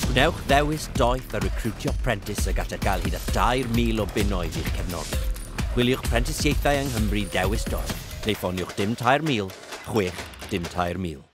Gwnewch ddewis doeth a recrwtio prentis y gallai gael hyd at 2,000 o bunnoedd i'ch cefnogi. Gwiliwch prentisiaethau yng Nghymru dewis doeth, neu ffoniwch dim 3,000, 6 dim 3,000.